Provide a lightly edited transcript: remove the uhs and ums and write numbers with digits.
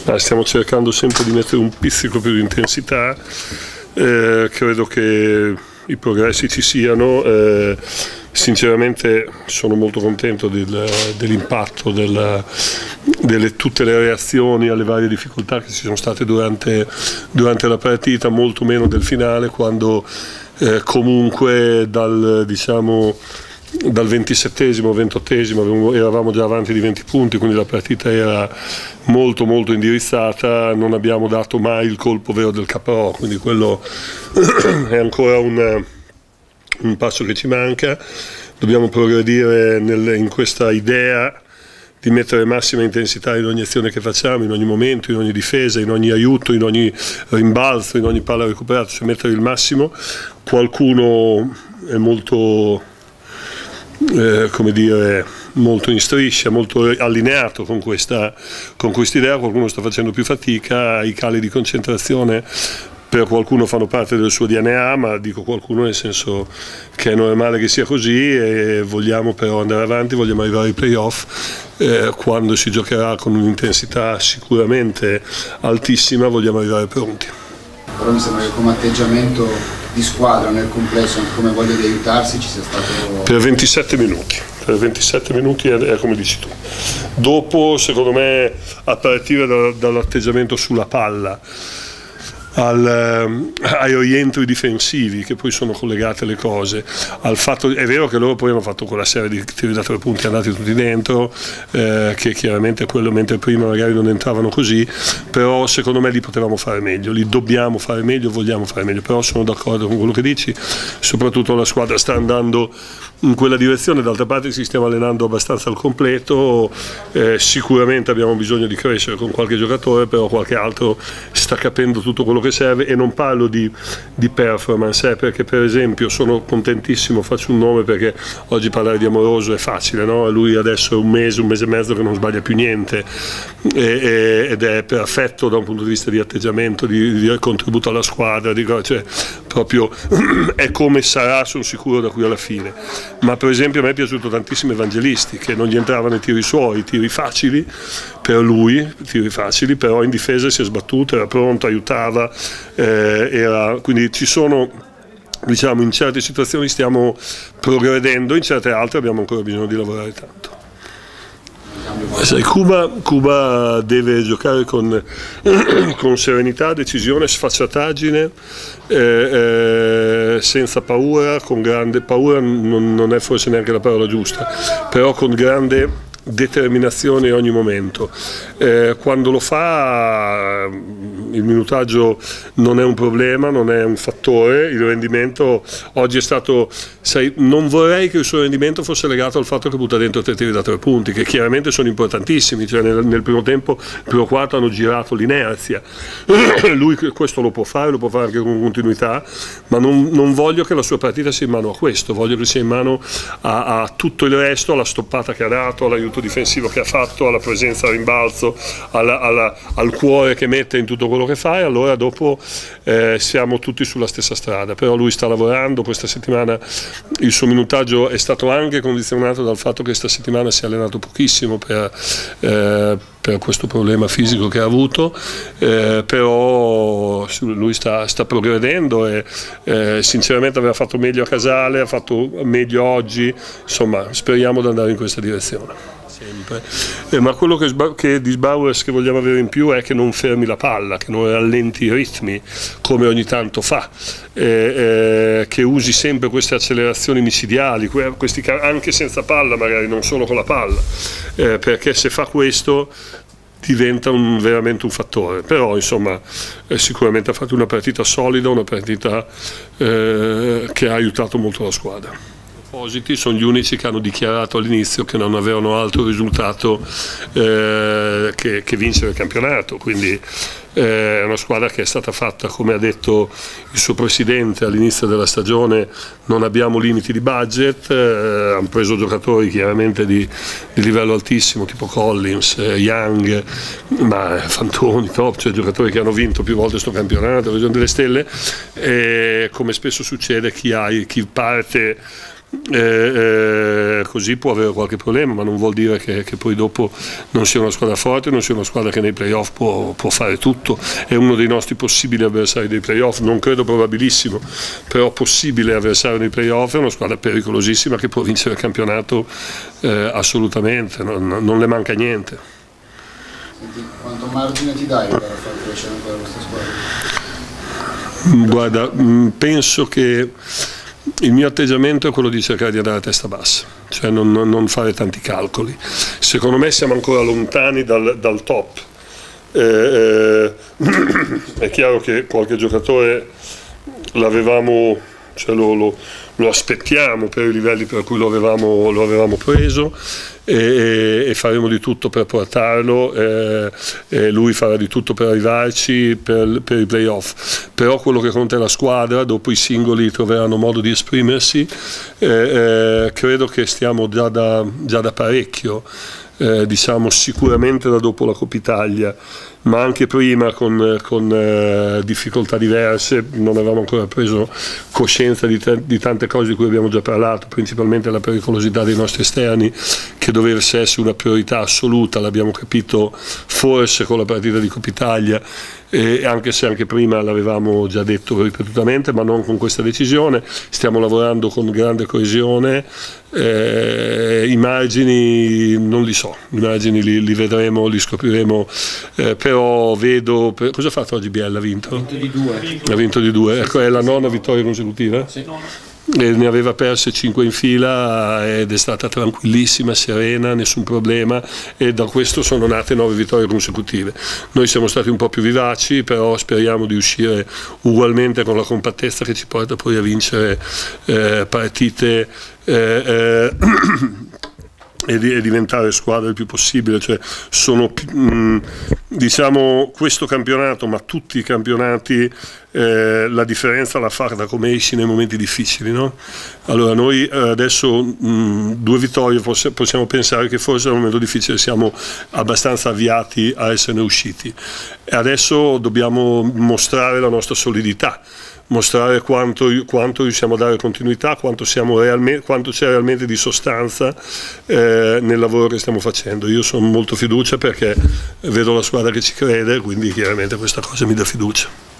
Stiamo cercando sempre di mettere un pizzico più di intensità, credo che i progressi ci siano, sinceramente sono molto contento dell'impatto, delle tutte le reazioni alle varie difficoltà che ci sono state durante la partita, molto meno del finale, quando comunque dal 27esimo, 28esimo eravamo già avanti di 20 punti, quindi la partita era molto indirizzata, non abbiamo dato mai il colpo vero del KO, quindi quello è ancora un passo che ci manca. Dobbiamo progredire in questa idea di mettere massima intensità in ogni azione che facciamo, in ogni momento, in ogni difesa, in ogni aiuto, in ogni rimbalzo, in ogni palla recuperata, cioè mettere il massimo. Qualcuno è molto come dire, molto in striscia, molto allineato con questa idea, qualcuno sta facendo più fatica, i cali di concentrazione per qualcuno fanno parte del suo DNA, ma dico qualcuno nel senso che è normale che sia così, e vogliamo però andare avanti, vogliamo arrivare ai playoff, quando si giocherà con un'intensità sicuramente altissima, vogliamo arrivare pronti. Però mi sembra che come atteggiamento di squadra nel complesso, anche come voglia di aiutarsi, ci sia stato... Per 27 minuti. Per 27 minuti è come dici tu. Dopo, secondo me, a partire dall'atteggiamento sulla palla, ai rientri difensivi, che poi sono collegate le cose, al fatto, è vero che loro poi hanno fatto quella serie di tiri da 3 punti andati tutti dentro, che chiaramente quello, mentre prima magari non entravano così, però secondo me li potevamo fare meglio, li dobbiamo fare meglio, vogliamo fare meglio, però sono d'accordo con quello che dici, soprattutto la squadra sta andando in quella direzione, d'altra parte ci stiamo allenando abbastanza al completo, sicuramente abbiamo bisogno di crescere con qualche giocatore, però qualche altro sta capendo tutto quello che serve, e non parlo di performance, perché per esempio sono contentissimo, faccio un nome perché oggi parlare di Amoroso è facile, no? Lui adesso è un mese e mezzo che non sbaglia più niente, ed è perfetto da un punto di vista di atteggiamento, di contributo alla squadra, cioè proprio è come sarà, sono sicuro, da qui alla fine. Ma per esempio a me è piaciuto tantissimo Evangelisti, che non gli entravano i tiri suoi, tiri facili per lui, tiri facili, però in difesa si è sbattuto, era pronto, aiutava, quindi ci sono, diciamo, in certe situazioni stiamo progredendo, in certe altre abbiamo ancora bisogno di lavorare tanto. Cuba deve giocare con serenità, decisione, sfacciataggine, senza paura, con grande paura, non è forse neanche la parola giusta, però con grande determinazione in ogni momento. Quando lo fa il minutaggio non è un problema, non è un fattore, il rendimento oggi è stato, non vorrei che il suo rendimento fosse legato al fatto che butta dentro 3 tiri da 3 punti, che chiaramente sono importantissimi, cioè nel primo tempo, il primo quarto hanno girato l'inerzia, lui questo lo può fare anche con continuità, ma non voglio che la sua partita sia in mano a questo, voglio che sia in mano a tutto il resto, alla stoppata che ha dato, all'aiuto difensivo che ha fatto, alla presenza al rimbalzo, al cuore che mette in tutto quello che fa, e allora dopo siamo tutti sulla stessa strada. Però lui sta lavorando, questa settimana il suo minutaggio è stato anche condizionato dal fatto che questa settimana si è allenato pochissimo per questo problema fisico che ha avuto, però lui sta progredendo, e sinceramente aveva fatto meglio a Casale, ha fatto meglio oggi, insomma speriamo di andare in questa direzione. Ma quello che di Sbauers che vogliamo avere in più è che non fermi la palla, che non rallenti i ritmi come ogni tanto fa, che usi sempre queste accelerazioni micidiali, anche senza palla magari, non solo con la palla, perché se fa questo diventa veramente un fattore. Però insomma sicuramente ha fatto una partita solida, una partita che ha aiutato molto la squadra. Sono gli unici che hanno dichiarato all'inizio che non avevano altro risultato che vincere il campionato, quindi è una squadra che è stata fatta, come ha detto il suo presidente all'inizio della stagione, non abbiamo limiti di budget, hanno preso giocatori chiaramente di livello altissimo tipo Collins, Young, ma Fantoni, top, cioè giocatori che hanno vinto più volte questo campionato, Regione delle Stelle, e come spesso succede chi parte così può avere qualche problema, ma non vuol dire che poi dopo non sia una squadra forte, non sia una squadra che nei playoff può fare tutto. È uno dei nostri possibili avversari dei playoff, non credo probabilissimo, però possibile avversario nei playoff. È una squadra pericolosissima che può vincere il campionato assolutamente, non le manca niente. Senti, quanto margine ti dai per far crescere ancora questa squadra? Guarda, penso che il mio atteggiamento è quello di cercare di andare a testa bassa, cioè non fare tanti calcoli. Secondo me siamo ancora lontani dal top. È chiaro che qualche giocatore l'avevamo, cioè lo aspettiamo per i livelli per cui lo avevamo preso, e faremo di tutto per portarlo, lui farà di tutto per arrivarci per i playoff. Però quello che conta è la squadra, dopo i singoli troveranno modo di esprimersi. Credo che stiamo già da parecchio, diciamo sicuramente da dopo la Coppa Italia, ma anche prima con difficoltà diverse. Non avevamo ancora preso coscienza di tante cose di cui abbiamo già parlato, principalmente la pericolosità dei nostri esterni, che dovesse essere una priorità assoluta. L'abbiamo capito forse con la partita di Coppa Italia, anche se anche prima l'avevamo già detto ripetutamente, ma non con questa decisione. Stiamo lavorando con grande coesione. I margini non li so, i margini li vedremo, li scopriremo, però vedo. Cosa ha fatto oggi Biella? Ha vinto? Ha vinto di 2, ecco, è la 9ª vittoria consecutiva? Sì. E ne aveva perse 5 in fila ed è stata tranquillissima, serena, nessun problema, e da questo sono nate 9 vittorie consecutive. Noi siamo stati un po' più vivaci, però speriamo di uscire ugualmente con la compattezza che ci porta poi a vincere partite e diventare squadra il più possibile. Cioè diciamo questo campionato, ma tutti i campionati, la differenza la fa da come esci nei momenti difficili, no? Allora noi adesso 2 vittorie possiamo pensare che forse nel momento difficile siamo abbastanza avviati a esserne usciti, e adesso dobbiamo mostrare la nostra solidità, mostrare quanto riusciamo a dare continuità, quanto c'è realmente di sostanza nel lavoro che stiamo facendo. Io sono molto fiducia perché vedo la squadra che ci crede, quindi chiaramente questa cosa mi dà fiducia.